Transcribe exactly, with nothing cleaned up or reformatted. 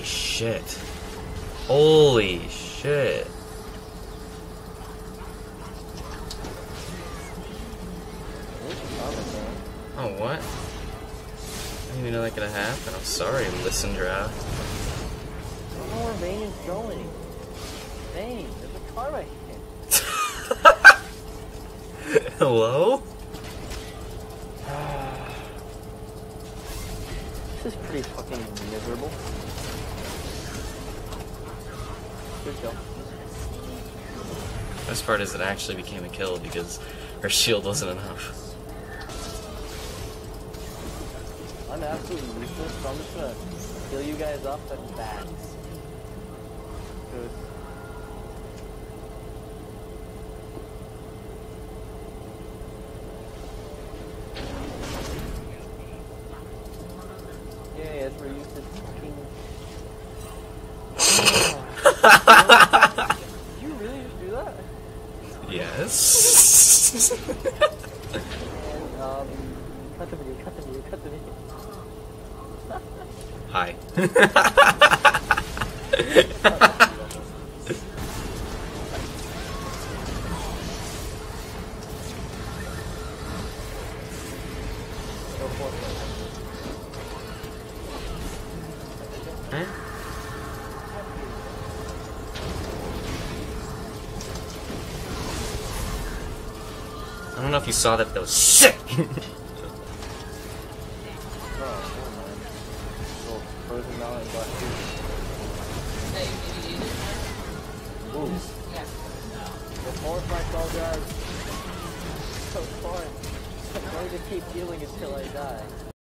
Holy shit. Holy shit. Oh, what? I didn't even know that could have happened. I'm sorry, Lissandra. I don't know where Vayne is going. Vayne, there's a car right here. Hello? This is pretty fucking miserable. Good kill. Best part is it actually became a kill because her shield wasn't enough. I'm absolutely useless, so I'm just gonna kill you guys off at bats. Good. Yay, as we're used to fucking... Did you really just do that? Yes. And, um, cut the video, cut the video, cut the video. Hi. Huh? I don't know if you saw that, but that was sick! Frozen Mountain got two. Ooh. Yeah. The fourth my soul guys. So far. I'm going to keep healing until I die.